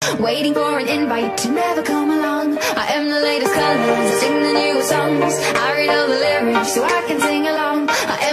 waiting for an invite to never come along. I am the latest colors, I sing the newest songs. I read all the lyrics so I can sing along. I